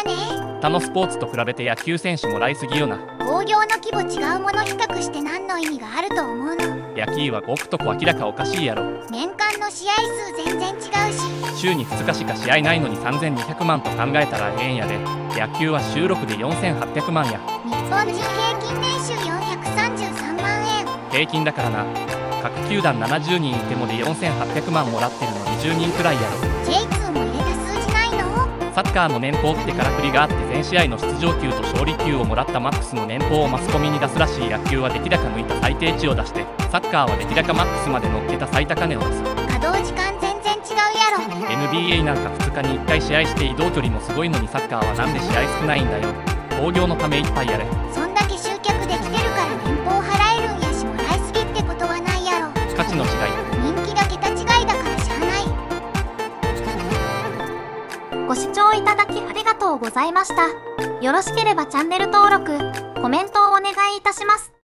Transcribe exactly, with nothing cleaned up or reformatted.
やね。 他のスポーツと比べて野球選手もらいすぎよな。 興行の規模違うもの比較して何の意味があると思うの。 野球はごくとこ明らかおかしいやろ。 年間の試合数全然違うし、 週にふつかしか試合ないのにさんぜんにひゃくまんと考えたらええんやで。野球は週ろくでよんせんはっぴゃくまんや。 日本人平均年収よんひゃくさんじゅうさんまんえん。 平均だからな。各球団ななじゅうにんいてもでよんせんはっぴゃくまんもらってるのにじゅうにんくらいやろ。 ジェイツー も入れた数字ないの？ サッカーの年俸ってからくりがあって、全試合の出場球と勝利球をもらったマックスの年俸をマスコミに出すらしい。野球は出来高抜いた最低値を出して、サッカーは出来高マックスまで乗っけた最高値を出す。 稼働時間全然違うやろ。 エヌビーエー なんかふつかにいっかい試合して移動距離もすごいのに、サッカーはなんで試合少ないんだよ。興行のためいっぱいやれ。 そんだけ集客できてるから年俸払えるんやし、もらいすぎってことはないやろ。 価値の違い。 人気が桁違いだからしゃあない。 ご視聴いただきありがとうございました。よろしければチャンネル登録、コメントをお願いいたします。